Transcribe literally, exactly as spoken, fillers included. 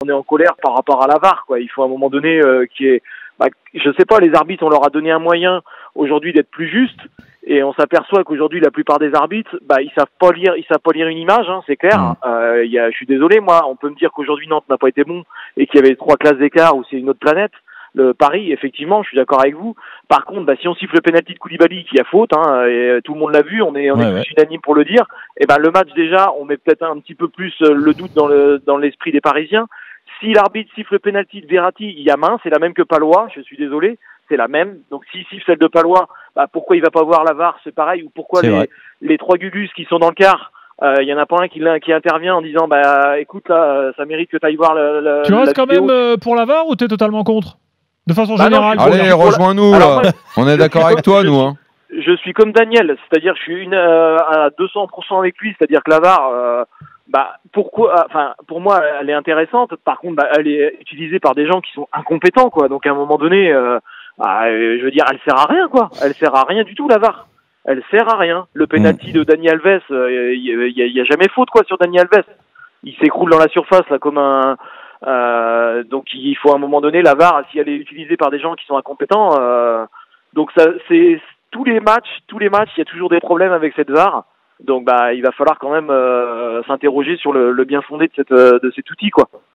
on est en colère par rapport à la V A R, quoi. Il faut à un moment donné euh, qui est, bah, je sais pas, les arbitres, on leur a donné un moyen aujourd'hui d'être plus juste, et on s'aperçoit qu'aujourd'hui la plupart des arbitres, bah ils savent pas lire, ils savent pas lire une image, hein, c'est clair. Mmh. Euh, y a, je suis désolé, moi, on peut me dire qu'aujourd'hui Nantes n'a pas été bon et qu'il y avait trois classes d'écart ou c'est une autre planète. Le Paris, effectivement, je suis d'accord avec vous. Par contre, bah, si on siffle le penalty de Koulibaly, qui a faute, hein, et tout le monde l'a vu, on est, on Ouais, est ouais. plus unanime pour le dire. Et ben le match déjà, on met peut-être un petit peu plus euh, le doute dans le dans l'esprit des Parisiens. Si l'arbitre siffle le penalty de Verratti, il y a main, c'est la même que Palois. Je suis désolé, c'est la même. Donc s'il siffle celle de Palois, bah, pourquoi il va pas voir la V A R, c'est pareil. Ou pourquoi C'est les vrai. les trois Gugus qui sont dans le quart, il euh, y en a pas un qui, qui intervient en disant bah écoute là, ça mérite que tu ailles voir le, le, Tu restes la quand vidéo. même euh, pour la V A R ou t'es totalement contre? De façon Bah non, générale. je suis Allez, pour la- rejoins-nous Alors, là. moi, On est d'accord avec toi, nous. Hein. je suis comme Daniel, c'est-à-dire je suis une, euh, à deux cents pour cent avec lui, c'est-à-dire que la V A R, euh, bah pourquoi, enfin pour moi elle est intéressante, par contre bah, elle est utilisée par des gens qui sont incompétents quoi, donc à un moment donné, euh, bah, euh, je veux dire elle sert à rien quoi, elle sert à rien du tout la V A R, elle sert à rien. Le penalty de Dani Alves, il euh, y, y, y a jamais faute quoi sur Dani Alves, il s'écroule dans la surface là comme un, euh, donc il faut à un moment donné la V A R si elle est utilisée par des gens qui sont incompétents. Euh, Donc ça, c'est tous les matchs, tous les matchs, il y a toujours des problèmes avec cette V A R. Donc bah, il va falloir quand même euh, s'interroger sur le, le bien fondé de cette, de cet outil, quoi.